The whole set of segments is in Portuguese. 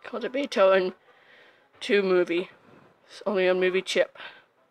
called a Beethoven 2 movie. It's only on movie chip.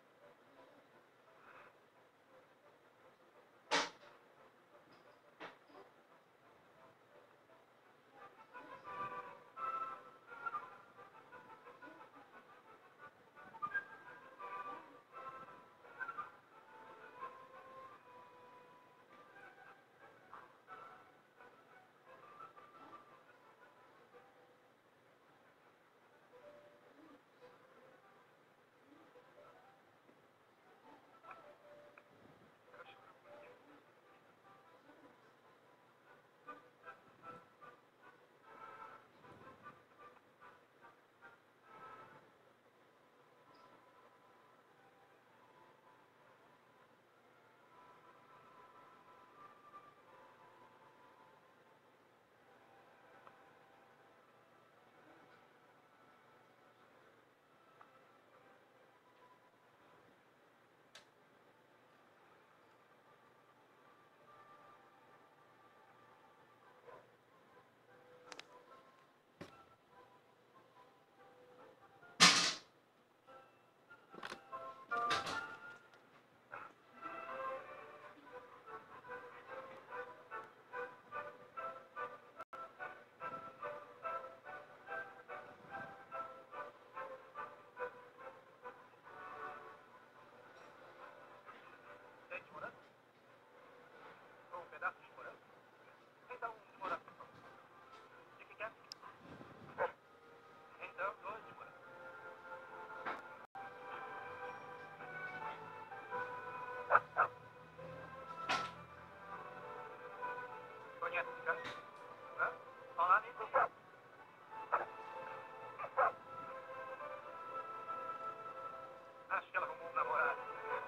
Acho que ela arrumou um namorado.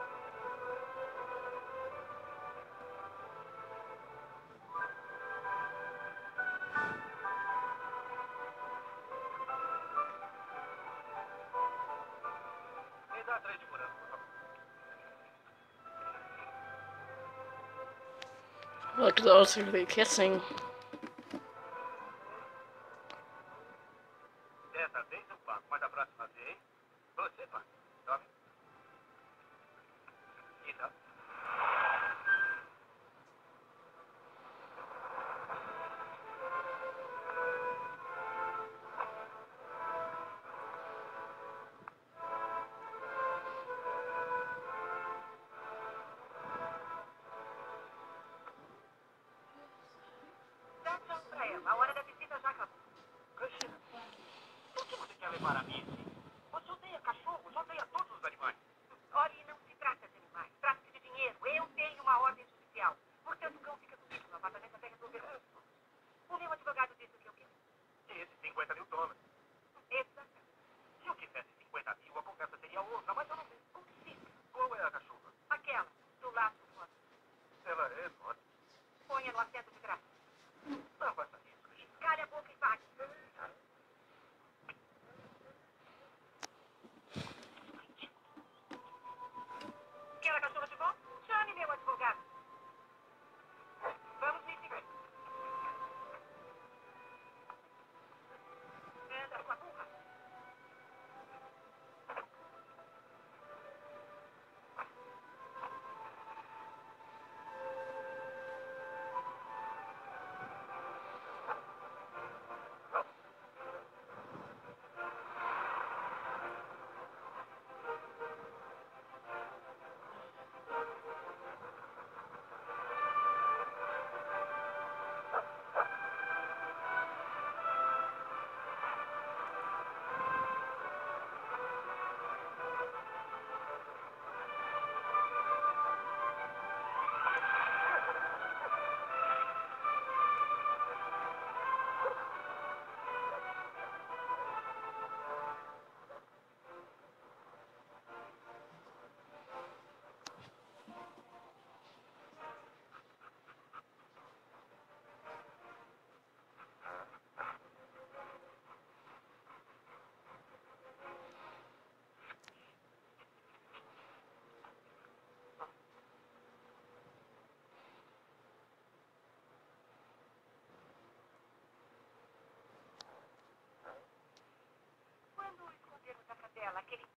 Me dá 3 de morango, por favor. Look at those who be kissing. Dessa vez eu pago, mas a próxima vez você paga. Tome. E dá. Dá tchau pra ela. A hora da visita já acabou. Cristina, por que você quer levar a mim? Você odeia cachorros, odeia todos os animais. Olha, não se trata de animais, trata-se de dinheiro. Eu tenho uma ordem judicial. Portanto, o cão fica comigo no apartamento até resolver o assunto. O meu advogado disse que eu quero. E esses 50 mil dólares? Exatamente. Se eu quisesse 50 mil, a conversa seria outra, mas eu não sei. O que fica? Qual é a cachorra? Aquela, do lado do fora. Ela é enorme. Ponha no assento de graça. Não faça isso, Cristina. Calhe a boca e pague. Quer a cachorra de volta? Chame meu advogado. Vamos me seguir. Anda, sua burra. dela, aquele